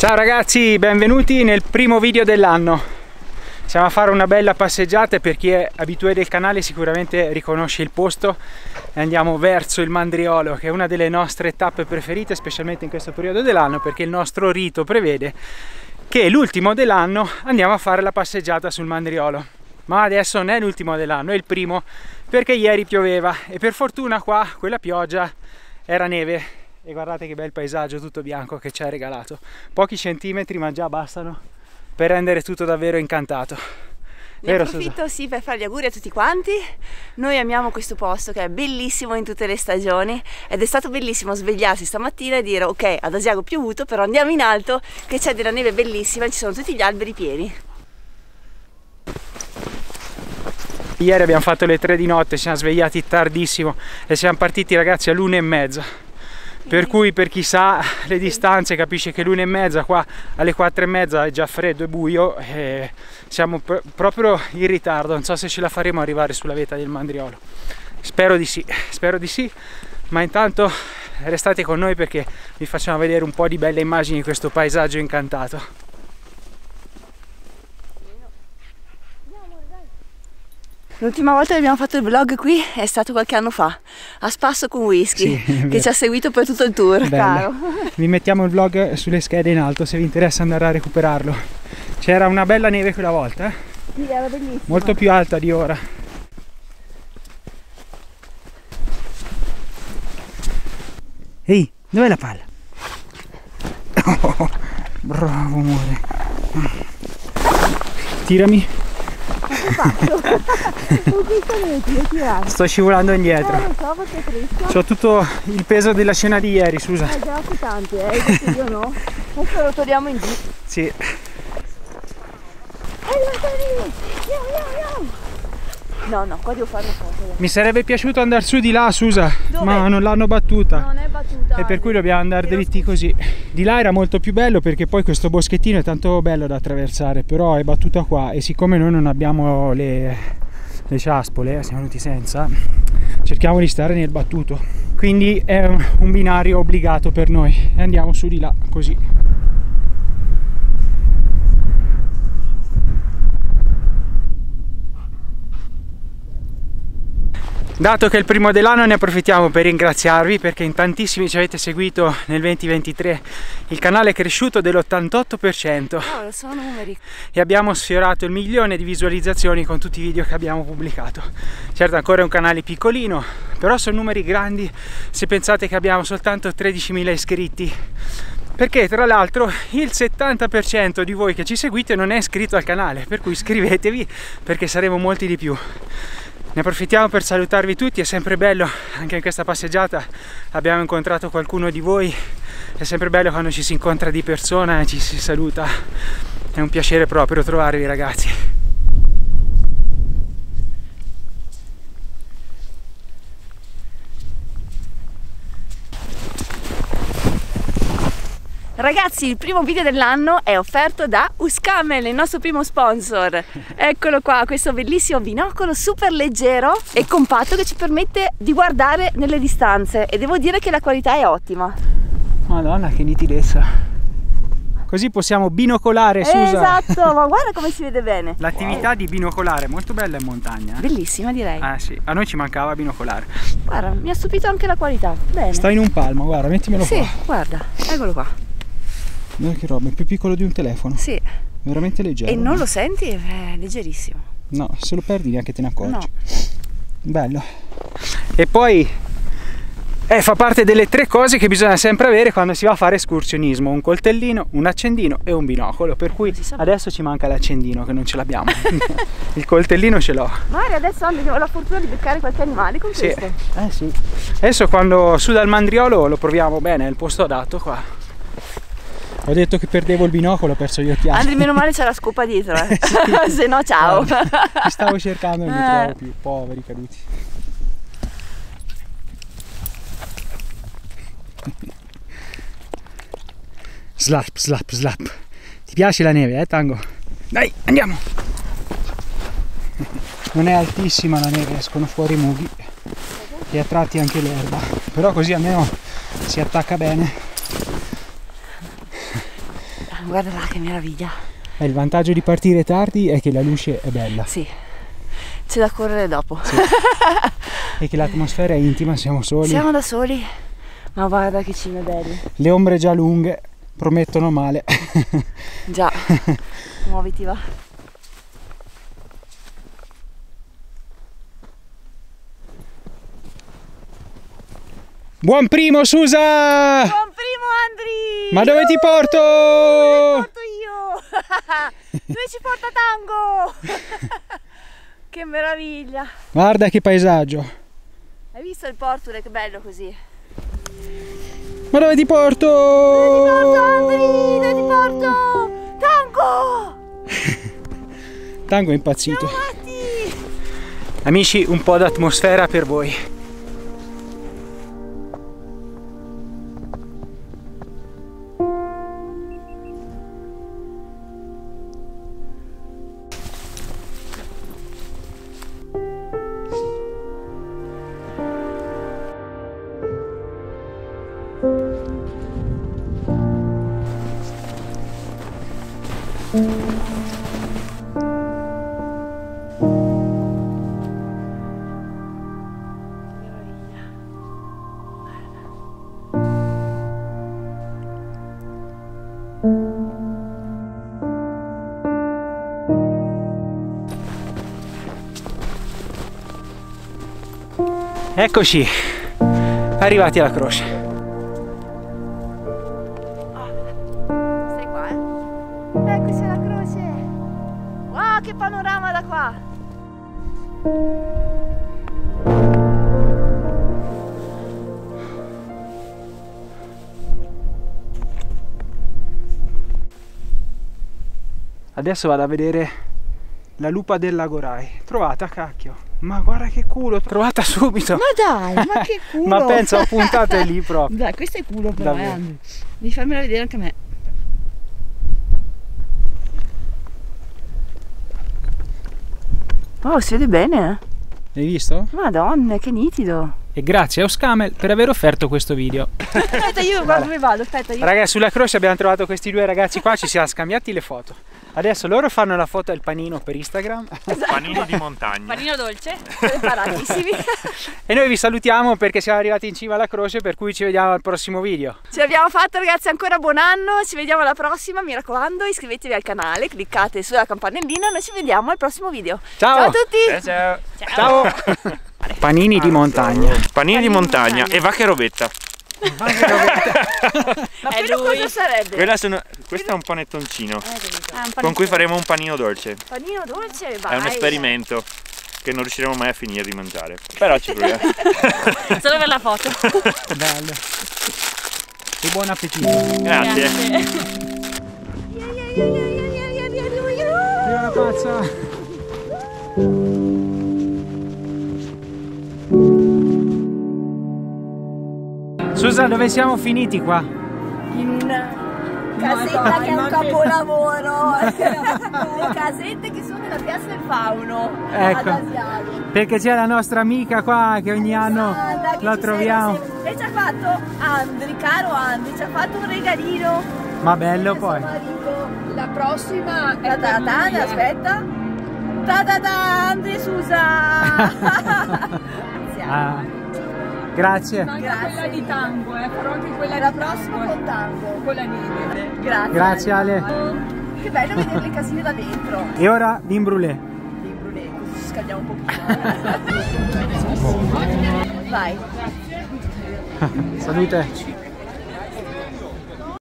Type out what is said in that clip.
Ciao ragazzi, benvenuti nel primo video dell'anno. Siamo a fare una bella passeggiata e per chi è abitué del canale sicuramente riconosce il posto. E andiamo verso il Mandriolo, che è una delle nostre tappe preferite, specialmente in questo periodo dell'anno, perché il nostro rito prevede che l'ultimo dell'anno andiamo a fare la passeggiata sul Mandriolo. Ma adesso non è l'ultimo dell'anno, è il primo, perché ieri pioveva e per fortuna qua quella pioggia era neve. E guardate che bel paesaggio tutto bianco che ci ha regalato. Pochi centimetri ma già bastano per rendere tutto davvero incantato. Ne approfitto sì per fare gli auguri a tutti quanti. Noi amiamo questo posto che è bellissimo in tutte le stagioni ed è stato bellissimo svegliarsi stamattina e dire ok, ad Asiago è piovuto, però andiamo in alto che c'è della neve bellissima e ci sono tutti gli alberi pieni. Ieri abbiamo fatto le 3 di notte, ci siamo svegliati tardissimo e siamo partiti ragazzi all'1:30. Per cui per chi sa le distanze capisce che l'1:30 qua alle 4:30 è già freddo e buio e siamo proprio in ritardo. Non so se ce la faremo arrivare sulla vetta del Mandriolo. Spero di sì, ma intanto restate con noi perché vi facciamo vedere un po' di belle immagini di questo paesaggio incantato. L'ultima volta che abbiamo fatto il vlog qui è stato qualche anno fa, a spasso con Whisky, sì, che ci ha seguito per tutto il tour, caro. Vi mettiamo il vlog sulle schede in alto se vi interessa andare a recuperarlo. C'era una bella neve quella volta, eh? Sì, era bellissima. Molto più alta di ora. Ehi, dov'è la palla? Oh, bravo amore. Tirami. Sto scivolando indietro. C'ho tutto il peso della scena di ieri, Susa. Grazie tanti, io no. Adesso lo togliamo in giù. Sì. No, qua devo fare una cosa. Mi sarebbe piaciuto andare su di là, Susa. Dove? Ma non l'hanno battuta. Non è battuta. E per cui dobbiamo andare dritti così. Di là era molto più bello perché poi questo boschettino è tanto bello da attraversare, però è battuta qua e siccome noi non abbiamo le ciaspole, siamo venuti senza, cerchiamo di stare nel battuto. Quindi è un binario obbligato per noi e andiamo su di là così. Dato che è il primo dell'anno ne approfittiamo per ringraziarvi perché in tantissimi ci avete seguito nel 2023, il canale è cresciuto dell'88%. Oh, sono numeri. E abbiamo sfiorato il 1.000.000 di visualizzazioni con tutti i video che abbiamo pubblicato. Certo ancora è un canale piccolino, però sono numeri grandi se pensate che abbiamo soltanto 13.000 iscritti. Perché tra l'altro il 70% di voi che ci seguite non è iscritto al canale, per cui iscrivetevi perché saremo molti di più. Ne approfittiamo per salutarvi tutti, è sempre bello, anche in questa passeggiata abbiamo incontrato qualcuno di voi, è sempre bello quando ci si incontra di persona e ci si saluta, è un piacere proprio trovarvi ragazzi. Ragazzi, il primo video dell'anno è offerto da Uscamel, il nostro primo sponsor. Eccolo qua, questo bellissimo binocolo super leggero e compatto che ci permette di guardare nelle distanze e devo dire che la qualità è ottima. Madonna, che nitidezza! Così possiamo binocolare, Susa! Esatto, ma guarda come si vede bene! L'attività di binocolare è molto bella in montagna. Bellissima direi. Sì, a noi ci mancava binocolare. Guarda, mi ha stupito anche la qualità. Bene. Sta in un palmo, guarda, mettimelo qua. Sì, guarda, eccolo qua. Guarda che roba, è più piccolo di un telefono. Sì. Veramente leggero. E non lo senti? È leggerissimo. No, se lo perdi neanche te ne accorgi. No. Bello. E poi fa parte delle 3 cose che bisogna sempre avere quando si va a fare escursionismo: un coltellino, un accendino e un binocolo. Per cui adesso ci manca l'accendino che non ce l'abbiamo. Il coltellino ce l'ho. Magari adesso abbiamo la fortuna di beccare qualche animale con questo. Sì. Adesso quando su dal Mandriolo lo proviamo bene, è il posto adatto qua. Ho detto che perdevo il binocolo, ho perso gli occhiali. Andri, meno male c'è la scopa dietro, Sì. se no ciao. Ti stavo cercando e non mi trovo più, poveri caduti. Slap, slap, slap. Ti piace la neve, Tango? Dai, andiamo! Non è altissima la neve, escono fuori i mughi e a tratti anche l'erba, però così almeno si attacca bene. guarda là che meraviglia. Il vantaggio di partire tardi è che la luce è bella. Sì, c'è da correre dopo. Sì. E che l'atmosfera è intima, siamo soli. Siamo da soli, ma guarda che cime belli. Le ombre già lunghe promettono male. Già, muoviti va. Buon primo Susa! Buon primo Andri! Ma dove ti porto? Dove ti porto io? Dove ci porta Tango? Che meraviglia! Guarda che paesaggio! Hai visto il Porture che bello così? Ma dove ti porto? Dove ti porto Andri? Dove ti porto? Tango! Tango è impazzito. Siamo matti! Amici, un po' d'atmosfera per voi. Eccoci, arrivati alla croce. Stai qua, Eccoci alla croce. Wow, che panorama da qua. Adesso vado a vedere la lupa del Lago Rai. Trovata, cacchio. Ma guarda che culo, trovata subito. Ma dai, ma che culo. Ma penso ho puntato lì proprio. Dai, questo è culo però, Andri. Devi farmela vedere anche a me. Oh, si vede bene. Hai visto? Madonna, che nitido. E grazie a Oscamel per aver offerto questo video. Aspetta, io guarda dove vado, aspetta. Io... Ragazzi, sulla croce abbiamo trovato questi due ragazzi qua, ci siamo scambiati le foto. Adesso loro fanno la foto del panino per Instagram. Panino di montagna. Panino dolce, preparatissimi. E noi vi salutiamo perché siamo arrivati in cima alla croce, per cui ci vediamo al prossimo video. Ce l'abbiamo fatta ragazzi, ancora buon anno, ci vediamo alla prossima, mi raccomando iscrivetevi al canale, cliccate sulla campanellina, noi ci vediamo al prossimo video. Ciao, ciao a tutti! Ciao. Ciao. Panini di montagna. Panini di montagna e vacche robetta. Ma quello cosa sarebbe? Questo è un panettoncino con cui faremo un panino dolce. Panino dolce, vai. È un esperimento che non riusciremo mai a finire di mangiare. Però ci proviamo. Solo per la foto. Bello. E buon appetito. Grazie. Viva la pazza. Susa, dove siamo finiti qua? In una casetta che è un capolavoro. Le casette che sono nella piazza del Fauno. Ecco, ad Asiago. perché c'è la nostra amica qua che ogni anno la troviamo. E ci ha fatto Andri, caro Andri, ci ha fatto un regalino. Ma bello poi. La prossima è aspetta. Ta-da-da, Andri e Susa. Grazie. Anche quella di Tango, farò anche quella la di prossima Tango, con Tango. con la neve. Grazie. Grazie Ale. Che bello vedere le casine da dentro. E ora vin brûlé. Vin brûlé, così ci scaldiamo un pochino. Vai. Salute.